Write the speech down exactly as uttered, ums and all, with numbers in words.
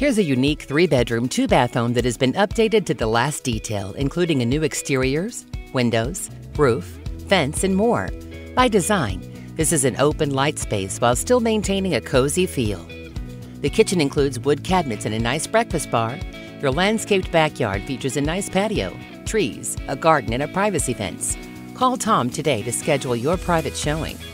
Here's a unique three-bedroom, two-bath home that has been updated to the last detail, including a new exteriors, windows, roof, fence, and more. By design, this is an open, light space while still maintaining a cozy feel. The kitchen includes wood cabinets and a nice breakfast bar. Your landscaped backyard features a nice patio, trees, a garden, and a privacy fence. Call Tom today to schedule your private showing.